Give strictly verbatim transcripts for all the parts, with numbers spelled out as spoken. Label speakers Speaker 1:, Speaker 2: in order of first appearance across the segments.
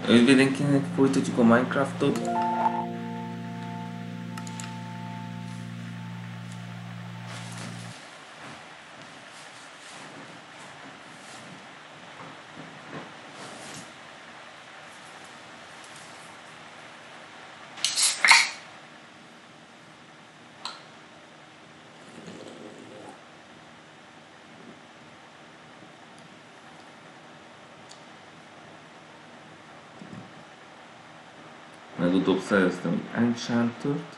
Speaker 1: Önvédelmként folytatjuk a Minecraftot. Legutóbb szereztem egy Enchantert.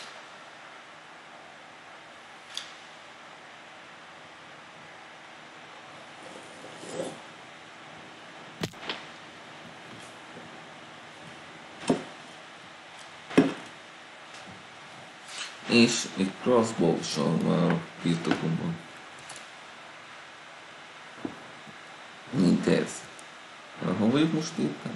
Speaker 1: És egy crossbow-sal van a birtokomban. Mint ez. Hol vagyok most éppen?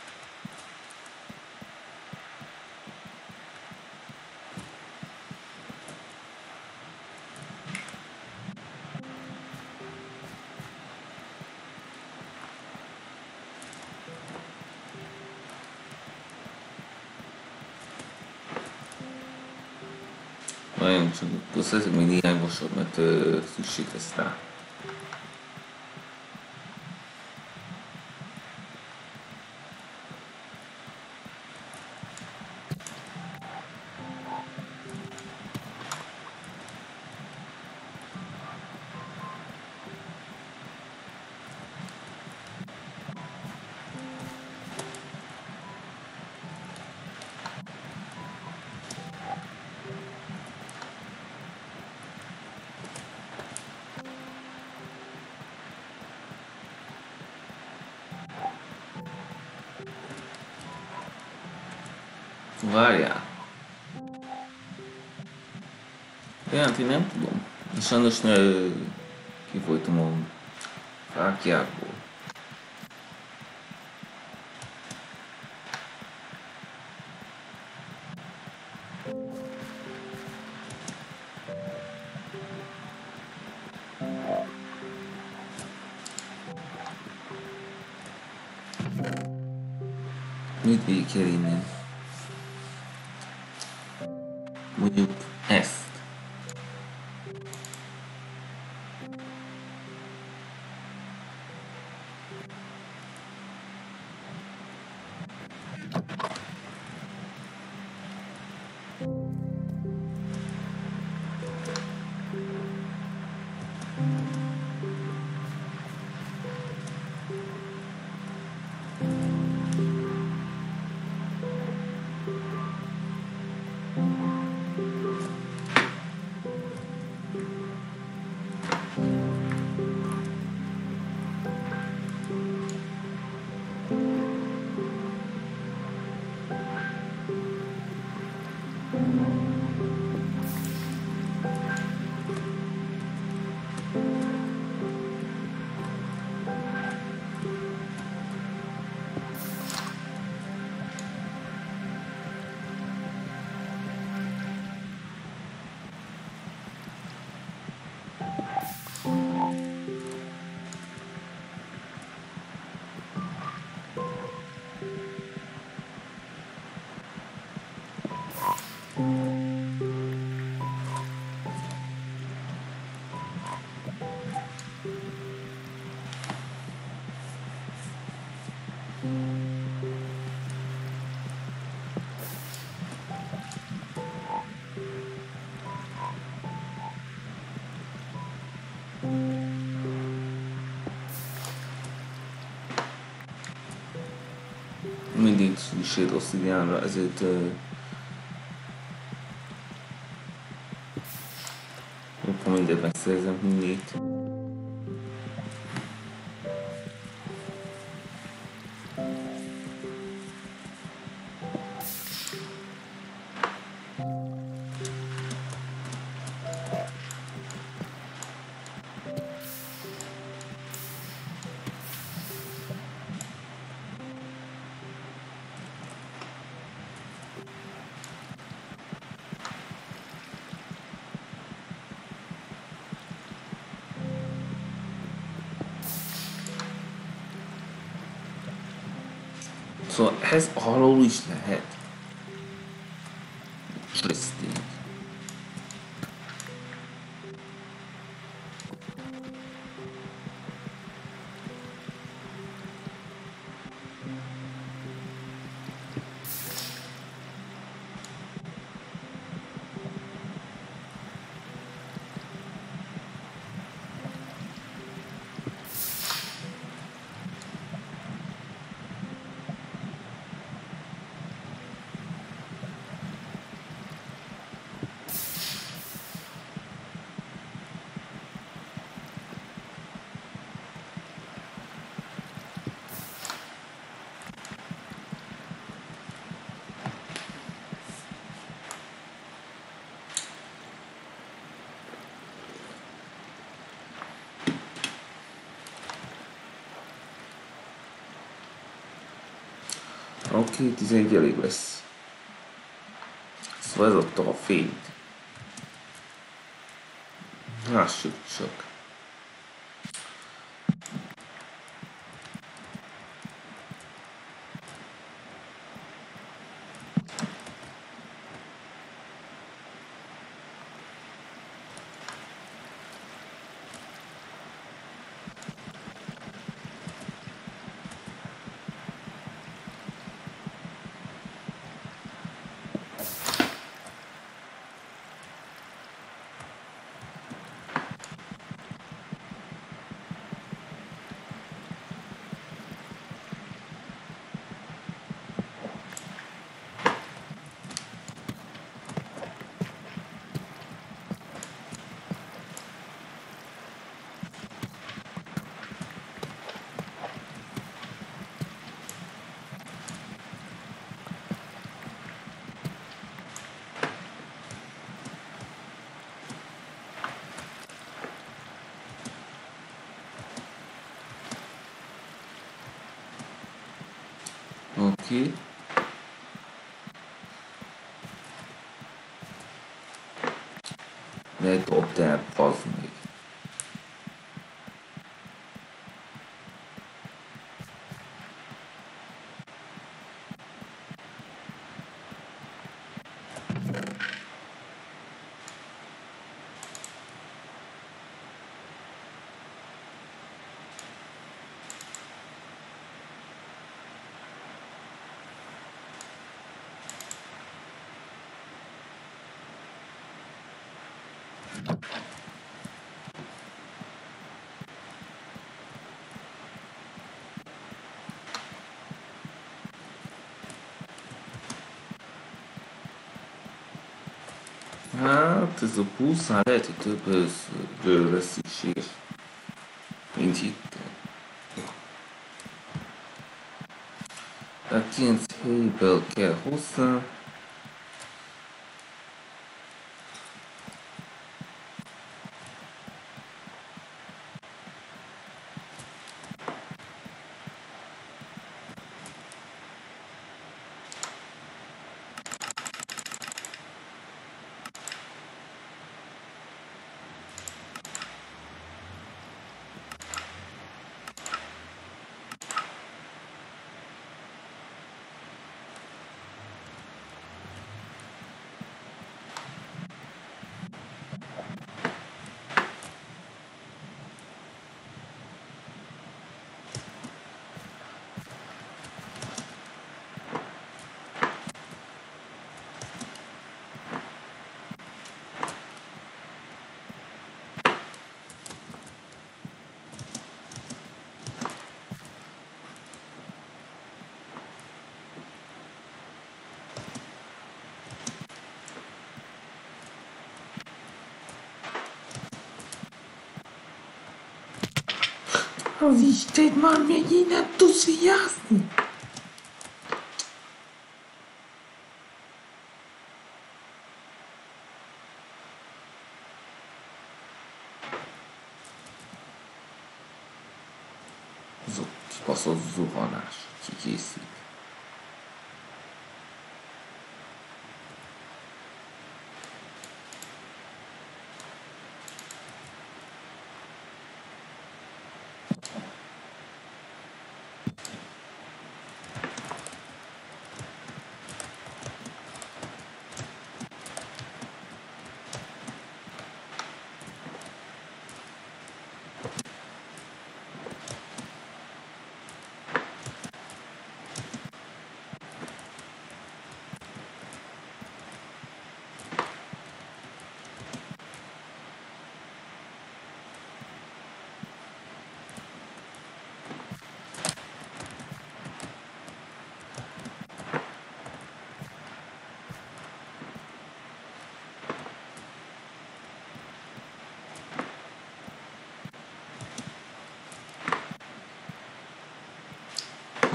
Speaker 1: Nagyon csak akkor szerzek még néhány vasat, mert uh, szükség lesz rá. Várjál. Jelent, én nem tudom. Sajnos ne kifolytam a fákjákból. Mit végig kell innen? Mondjuk ezt. Mindig szükség rossz irányra, ezért uh, ha mindent megszerzem, minnét. Szóval ez alól is lehet. Interesting. Oké, okay, tizenegy elég lesz. Szóval ez adta a fényt. Lássuk csak. Oké. Okay. Ne dobd el, bazd meg. Hát ez a buszán lehet, hogy több őszről lesz szükséges, mint hittem. A kilenc helyből kell hozzá. Az Isten, már megint nem tudsz vigyázni. Az ott kibaszott zuhanás, kikészít.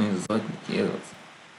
Speaker 1: Ez zagyni kér az.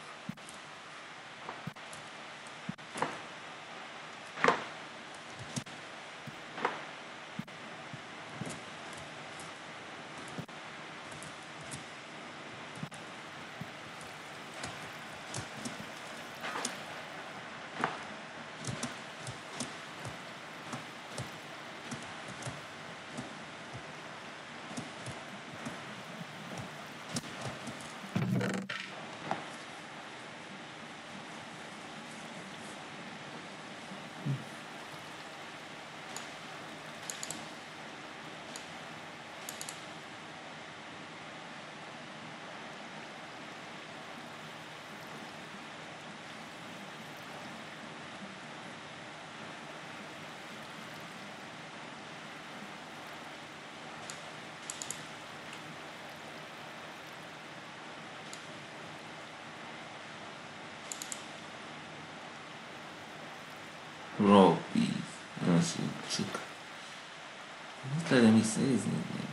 Speaker 1: Raw beef. That's chicken. What's letting me say his name?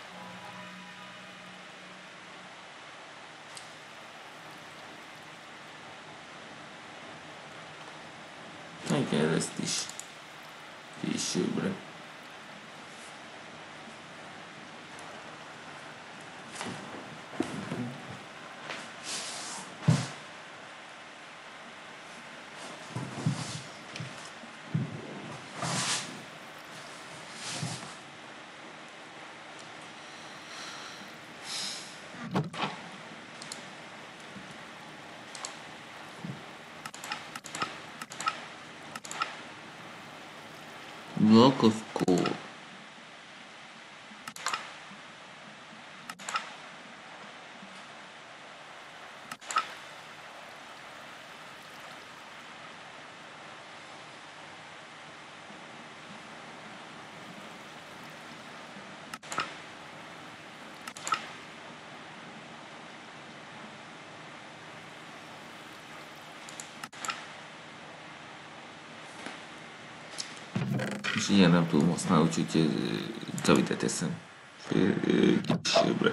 Speaker 1: Okay, let's dish. Későbbre. Block of coal. És ilyen nem tudom használni, úgyhogy cavitet eszem későbbre.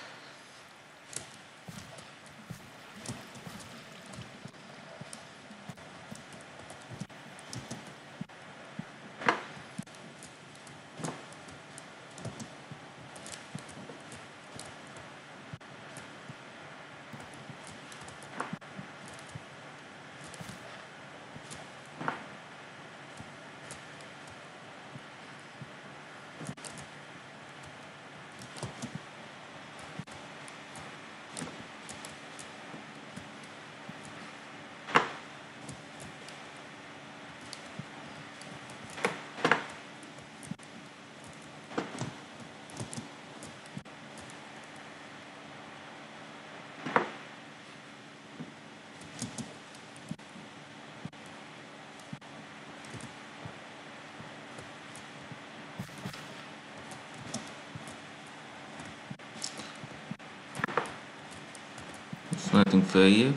Speaker 1: Mehetünk feljebb.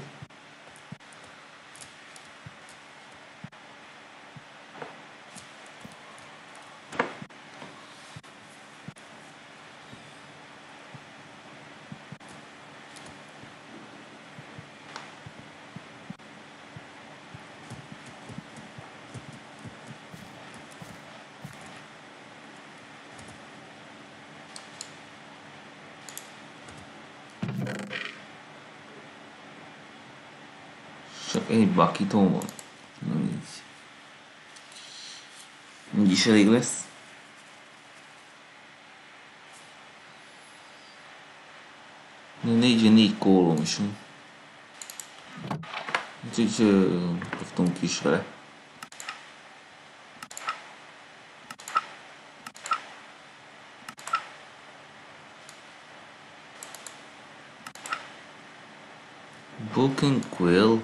Speaker 1: Csak egy bakítóm van. Nem így. Így is elég lesz. Négy négy kólom is van. Úgyhogy kaptunk is vele. Broken Quill.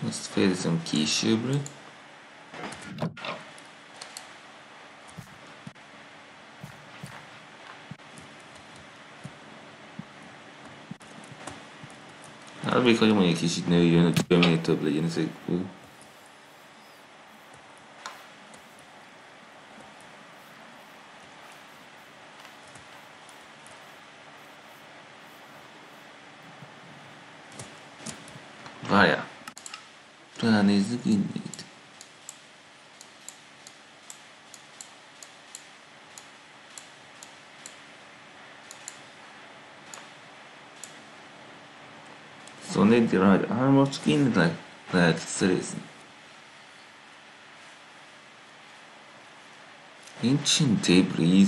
Speaker 1: Ezt fejezem későbbre. Hát még hagyom, hogy egy kicsit nőjön, hogy minél több legyen ezekből. Várjál. Ránézzük innét. Szóval négy rád hármat csak innen le lehet szerezni. Ancient debris.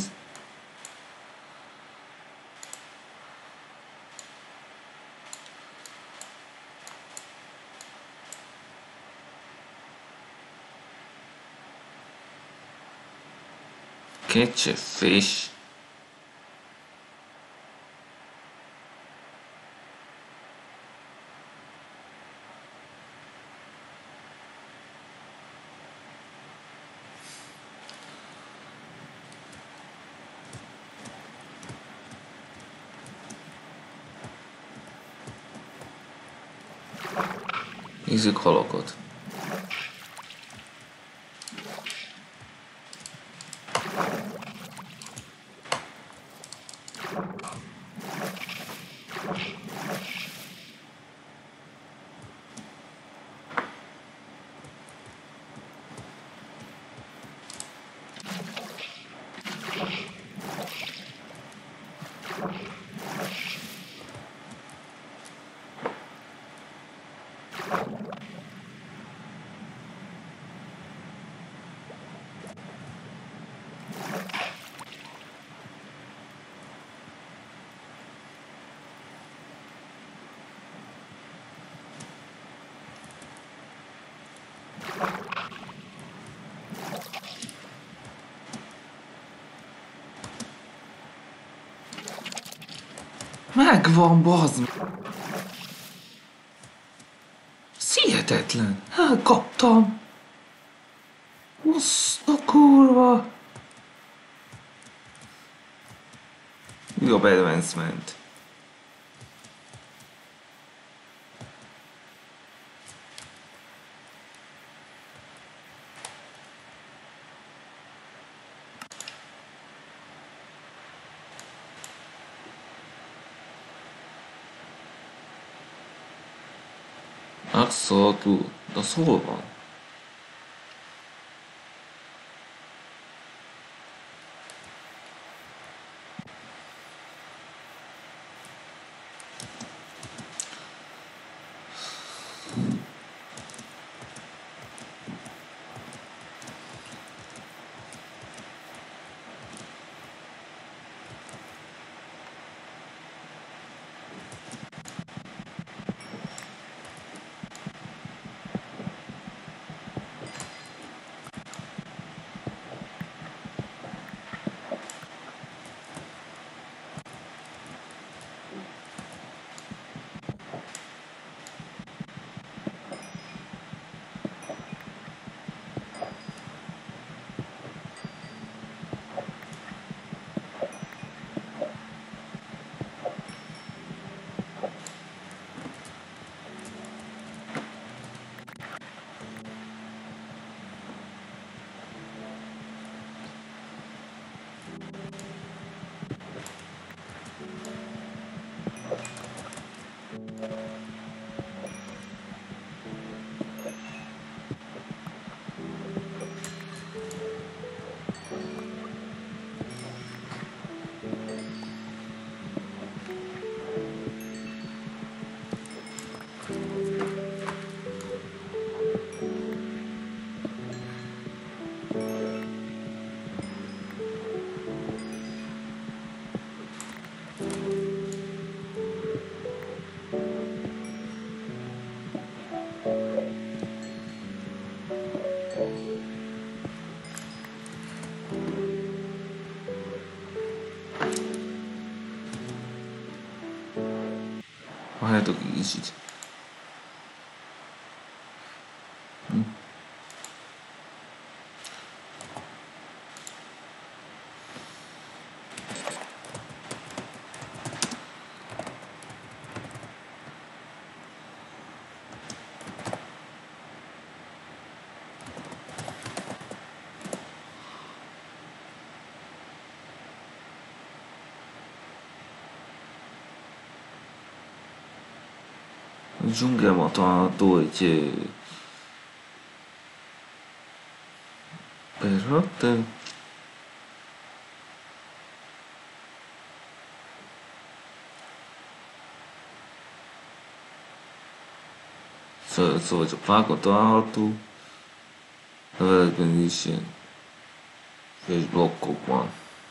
Speaker 1: Catch a fish. Nézzük halakat. Megvan, bazd! Hihetetlen! Elkaptam! Azt a kurva! Jobb advancement. Axolotl, az hol van? Várjátok egy kicsit. dzsungelban található egy perrotte. Szóval csak fákon található, levelekben is ilyen és blokkokban.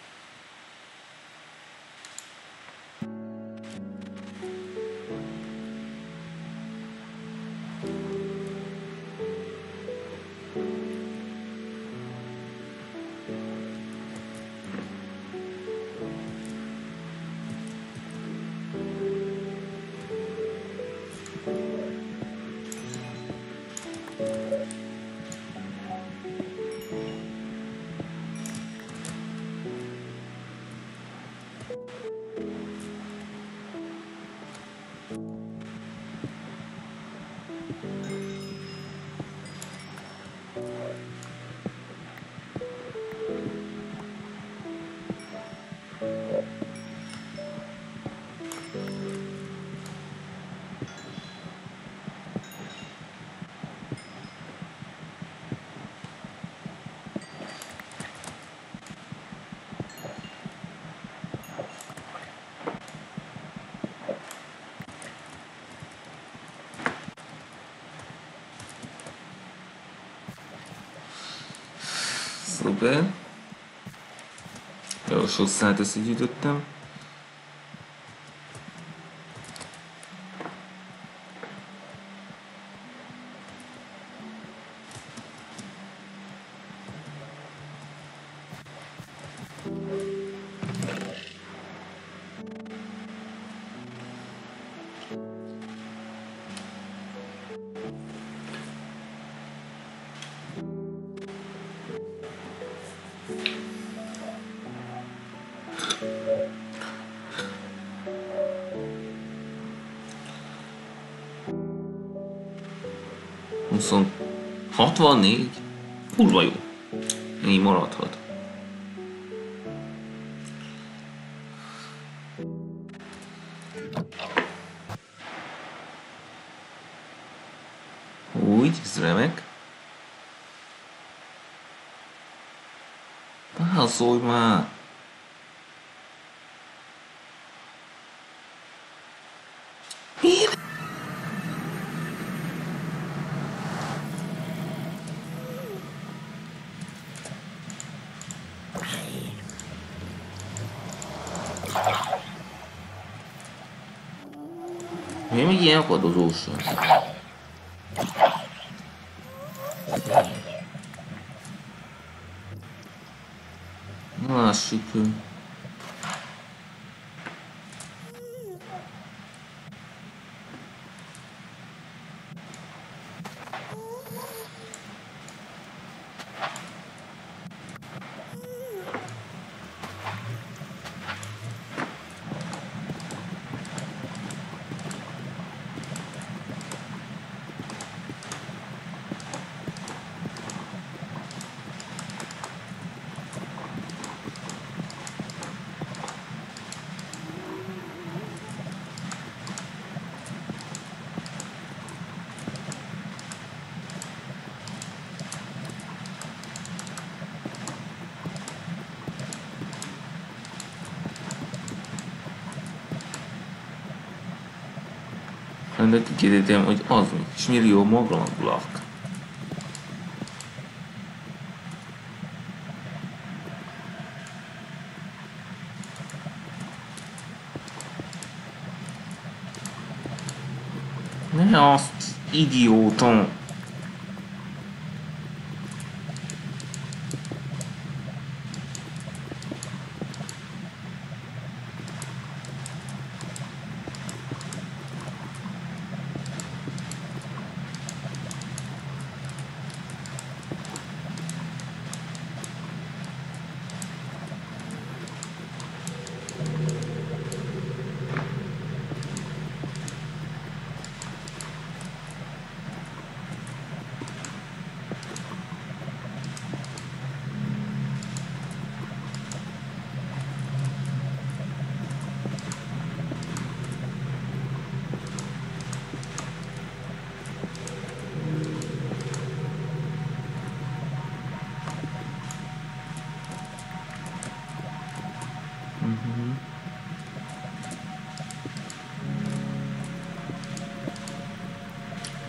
Speaker 1: Szuper. Jó, sok szállt összegyűjtöttem. hatvannégy? Kurva jó. Így maradhat. Úgy, ez remek. Válaszolj már! Miért? Miért még ilyen akadozósan? Na lássuk. De kérdezem, hogy az mi? És millió maglamagulak. Ne azt, idióta!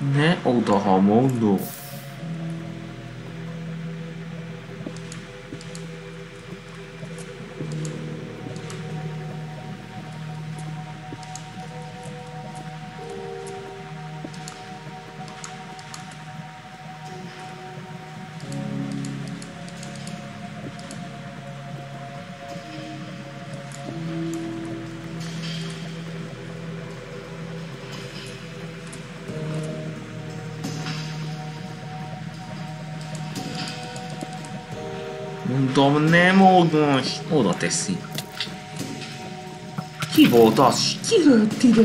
Speaker 1: Ne oda, ha mondom. Mondom, nem oda, oda teszi. Ki volt az? Ki lőtt ide?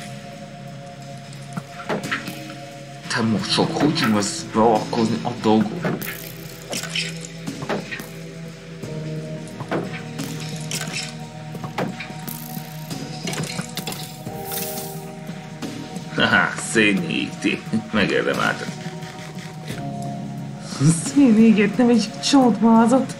Speaker 1: Te most csak hogy tudsz beavatkozni a dolgot? Haha, szénégti. Megérdemelted.
Speaker 2: Szénégét, nem egy csontmázat.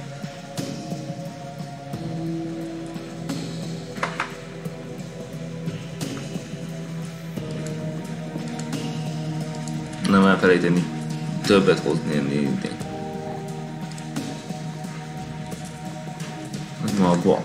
Speaker 1: Nem elfelejteni többet hozni ennél. Ez maga.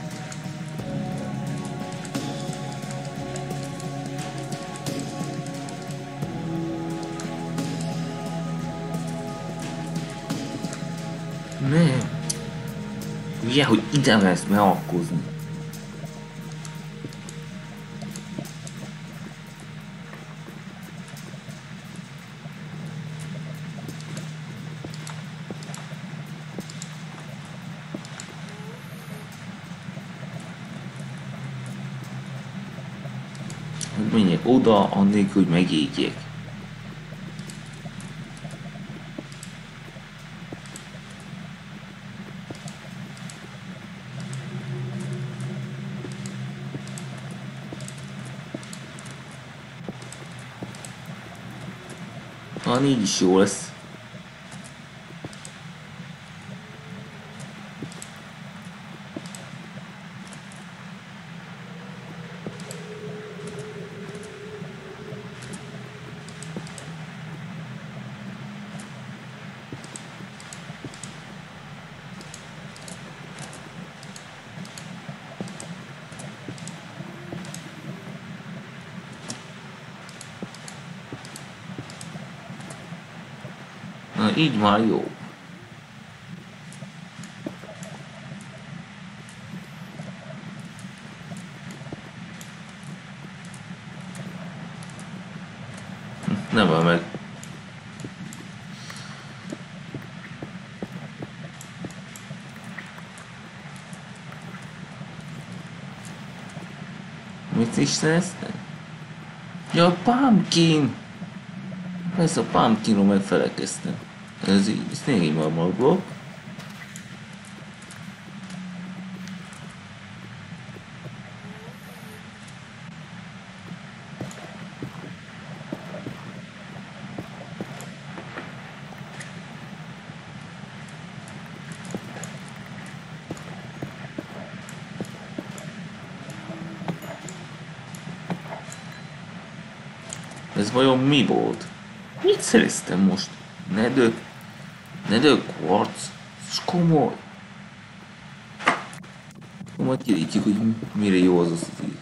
Speaker 1: Nem. Ugye, hogy ide lesz beakkozni. Hogy menjek oda, annélkül, hogy megégjek. Van, így is jó lesz. Na, így már jó. Nem van meg. Mit is tesznek? Ja, a pumpkin! Ez a pumpkinról megfelelkeztem. Ez így, ez négy marmorblokk. Ez vajon mi volt? Mit szereztem most? Nedő? Nedő kvarc? Ez komoly. Majd kirítjük, hogy mire jó az az így.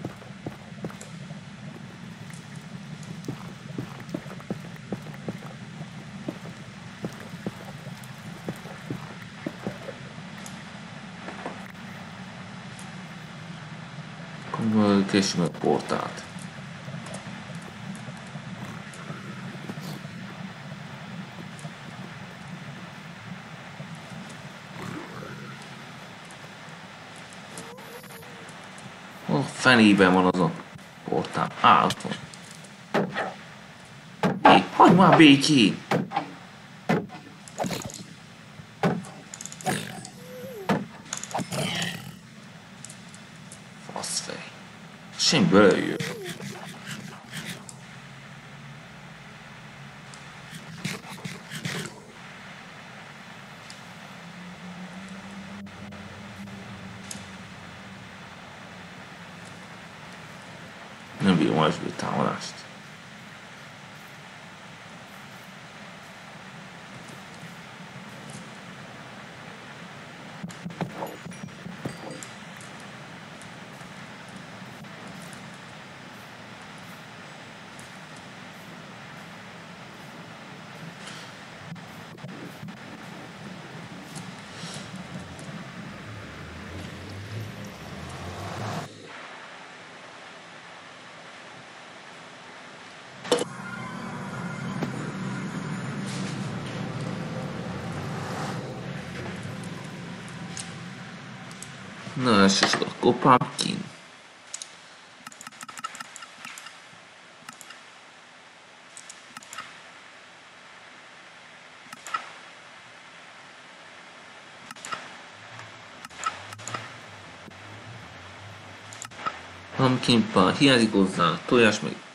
Speaker 1: Akkor kessük meg portált. A fenében van az a portál. Á, ott van. Hé, hagyd már békén! Faszfej. Semmi belejön. Nem bírom elsőt támadást. Na, és akkor pumpkin. Pumpkin pie, hiányzik hozzá tojás meg